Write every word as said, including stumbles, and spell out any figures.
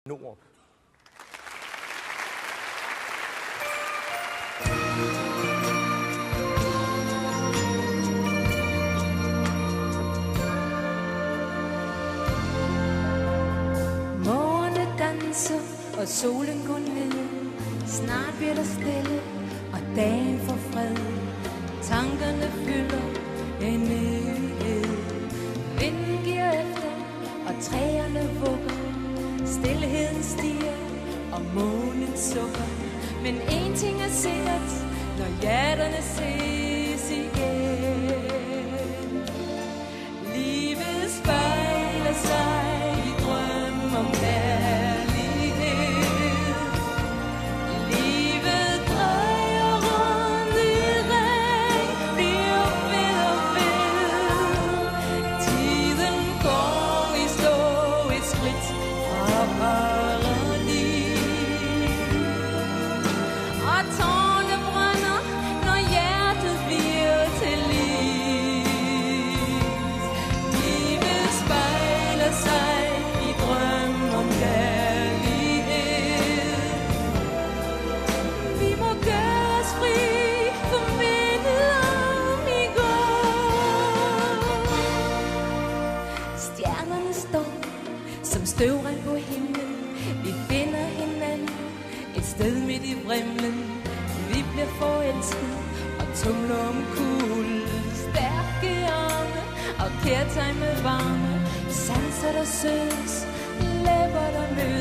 Knudrup. Og solen går ned, snart bliver der stille, og dagen får fred. Tankerne fylder en evighed. Vinden giver efter, og træerne vugger. Stilheden stiger, og månen sukker. Men en ting er sikkert, når hjerterne ses igen. Livet spejler sig i drøm om kærlighed. Støvregn på himlen, vi finder hinanden et sted midt i vrimlen. Vi bliver forelsket og tumler om kul. Stærke arme og kærtegn med varme, sanser der sødes, læber der mødes.